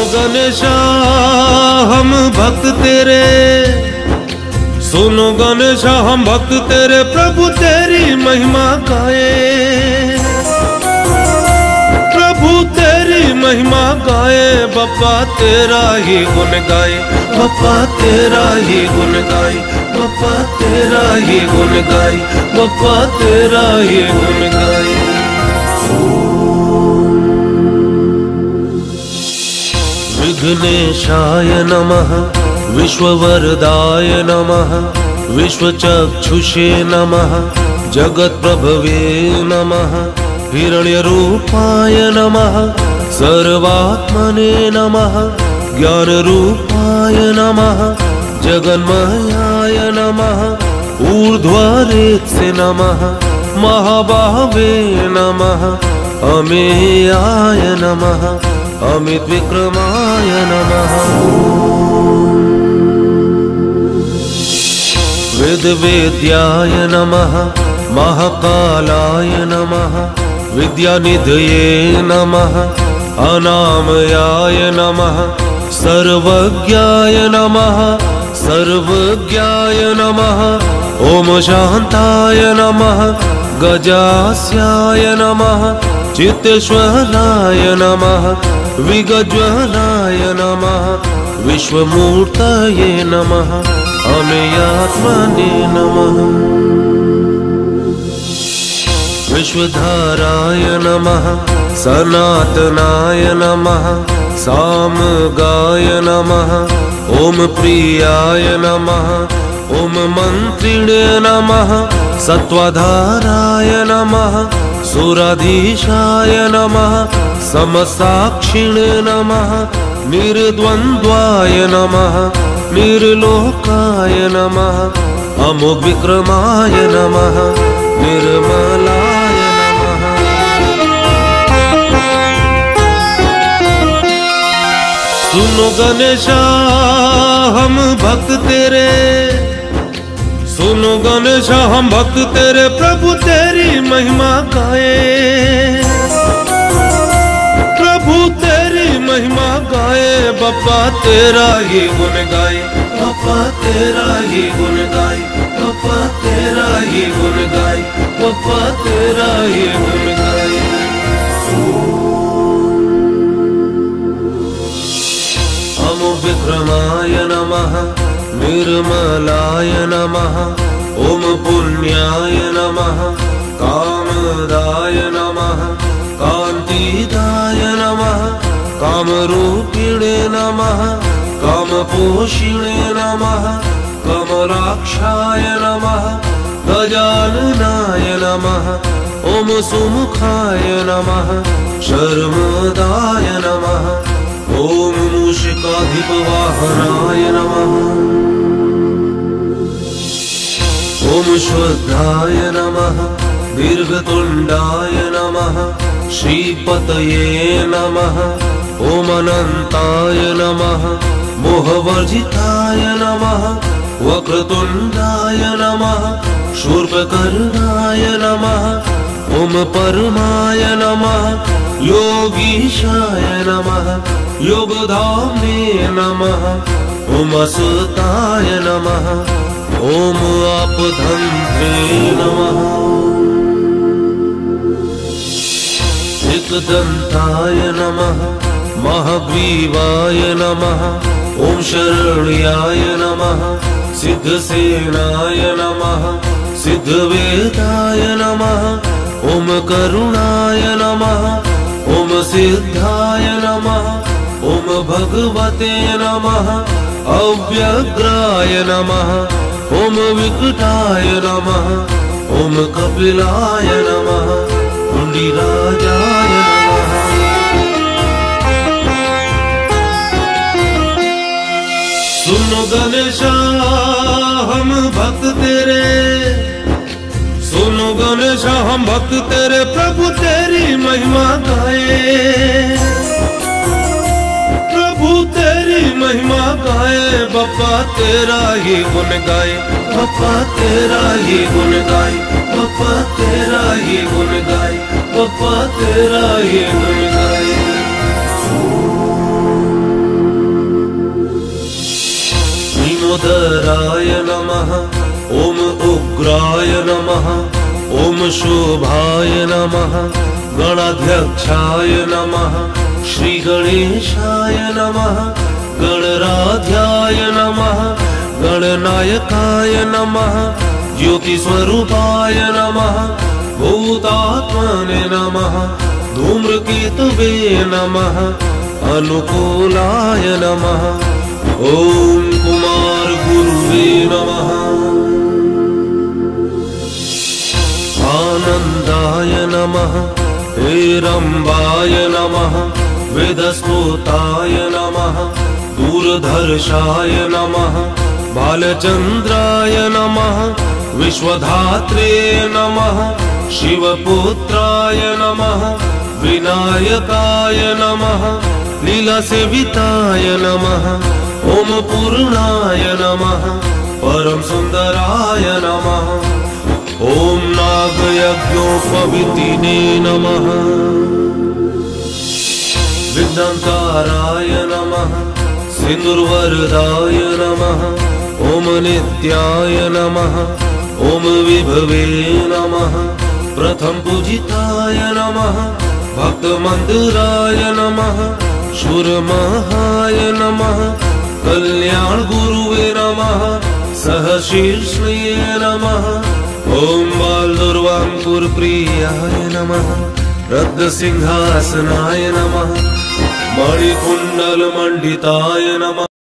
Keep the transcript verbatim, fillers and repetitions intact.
गणेशा हम भक्त तेरे, सुनो गणेशा हम भक्त तेरे, प्रभु तेरी महिमा गाए, प्रभु तेरी महिमा गाए, बप्पा तेरा ही गुण गाए, बप्पा तेरा ही गुण गाए, बप्पा तेरा ही गुण गाए, बप्पा तेरा ही गुण गाए। विघ्नेशाय नमः, विश्ववरदाय नमः, विश्वचक्षुषे नमः, जगत्प्रभवे नमः, हिरण्यरूपाय नमः, सर्वात्मने नमः, ज्ञानरूपाय नमः, जगन्मयाय नमः, ऊर्ध्वरेत्से नमः, महाबाहवे नमः, अमेयाय नमः, अमित विक्रमाय नमः। वेदवेद्याय नमः, महाकालाय नमः, विद्यानिधये नमः, अनामयाय नमः, सर्वज्ञाय नमः, सर्वज्ञाय नमः, ओम शान्ताय नमः, गजास्याय नमः, चित्तेश्वराय नमः, विगज्वलाय नमः, विश्वमूर्तये नमः, अमेयात्मने नमः। विश्वधाराय नमः, सनातनाय नमः, सामगाय नमः, ओम प्रियाय नमः, ओम मंत्रिणे नमः, सत्त्वाधाराय नमः, सुराधीशाय नमः, समसाक्षिणे नमः, निर्द्वन्द्वाय नमः, निर्लोकाय नमः, अमोघविक्रमाय नमः, निर्मलाय नमः। सुनो गणेशा हम भक्त तेरे, सुनो गणेशा हम भक्त तेरे, प्रभु तेरी महिमा गाए, प्रभु तेरी महिमा गाए, बप्पा तेरा ही गुण गाए, बप्पा तेरा ही गुण गाए, बप्पा तेरा ही गुण गाए, बप्पा तेरा ही गुण गाए। अमोघविक्रमाय नमः, निर्मलाय नमः, ओम पुण्याय नमः, कामदाय नमः, कान्तिदाय नमः, कामरूपिणे नमः, कामपोषिणे नमः, कमलाक्षाय नमः, गजाननाय नमः, ओम सुमुखाय नमः, शर्मदाय नमः, ओम मूषिकाधिपवाहनाय नमः, ओम शुद्धाय नमः, दीर्घतुण्डाय नमः, श्रीपतये नमः, ओम अनन्ताय नमः, मोहवर्जिताय नमः, वक्रतुण्डाय नमः, शूर्पकर्णाय नमः, ओम परमाय नमः, योगीशाय नमः, योगधाम्ने नमः, ओम असुताय नमः, ओम आपधन्त्रे नमः, एकदन्ताय नमः, महाग्रीवाय नमः, ओम शरण्याय नमः, सिद्धसेनाय नमः, सिद्धवेदाय नमः, ओम करुणाय नमः, ओम सिद्धाय नमः, ओम भगवते नमः, अव्यग्राय नमः, ओम विकटाय नमः, ओम कपिलाय नमः, कुंडीराजाय नमः। सुनो गणेशा हम भक्त तेरे, सुनो गणेशा हम भक्त तेरे, प्रभु तेरी महिमा गाए, प्रभु तेरी महिमा गाए, बप्पा तेरा ही गुण गाए, बप्पा तेरा ही गुण गाए, बप्पा तेरा ही गुण गाए, बप्पा तेरा ही गुण गाए। उत्तराय नमः। ॐ उग्राय नमः। ॐ शोभाय नमः। गणाध्यक्षाय नमः। श्री गणेशाय नमः। गणराध्याय नमः। गणनायकाय नमः। ज्योतिस्वरूपाय नमः। भूतात्मने नमः। धूम्रकेतवे नमः। अनुकूलाय नमः। ॐ कुमार गुरुवे नमः। आनन्दाय नमः। हेरम्बाय नमः। वेदस्फोताय नमः। दूरदर्शाय नमः। बालचन्द्राय नमः। विश्वधात्रे नमः। शिवपुत्राय नमः। विनायकाय नमः। लीलासेविताय नमः। ॐ पूर्णाय नमः। परम सुन्दराय नमः। ॐ नागयज्ञोपवीतिने नमः। विघ्नकाराय नमः। सिन्दूरवरदाय नमः। ॐ नित्याय नमः। ॐ विभवे नमः। प्रथम पूजिताय नमः। भक्तमन्दिराय नमः। शूरमहाय नमः। कल्याण गुरुवे नमः। सहशीर्ष्णे नमः। ॐ बालदुर्वाङ्कुरप्रियाय नमः। रत्नसिंहासनाय नमः। मणिकुण्डलमण्डिताय नमः।